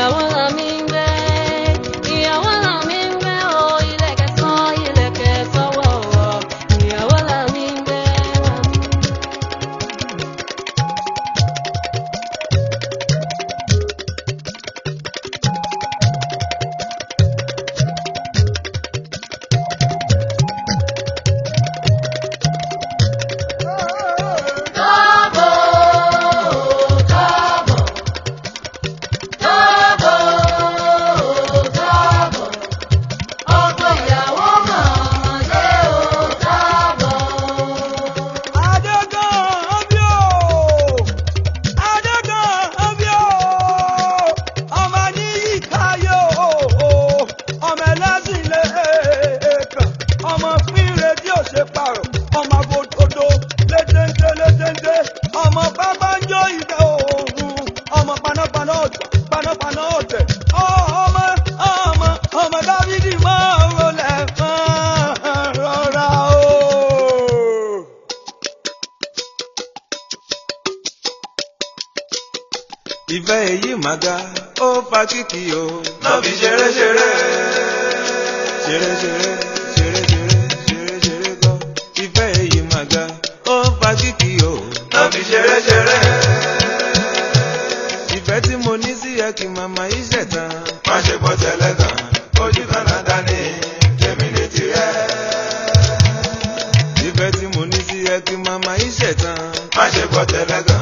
ìyàwó là mí ń gbé, ìyàwó là mí ń gbé o, ìlẹ̀kẹ̀ sọ́wọ́ o, ìyàwó là mí ń gbé. Ìfẹ́ èyí mà ga, ó fa kìkì o. Lọ́ fi ṣeré ṣeré. Ṣeré ṣeré, ṣeré ṣeré, ṣeré ṣeré kọ́. Ìfẹ́ èyí mà ga, ó fa kìkì o. Lọ́ fi ṣeré ṣeré. Ìfẹ́ tí mo ní sí ẹ kì màmá yìí ṣẹ̀tàn. Má ṣe bọ́ tẹ́lẹ̀ kan, ojú kan náà dání, tèmi ní tirẹ̀. Ìfẹ́ tí mo ní sí ẹ kì màmá yìí ṣẹ̀tàn. Má ṣe bọ́ tẹ́lẹ̀ kan.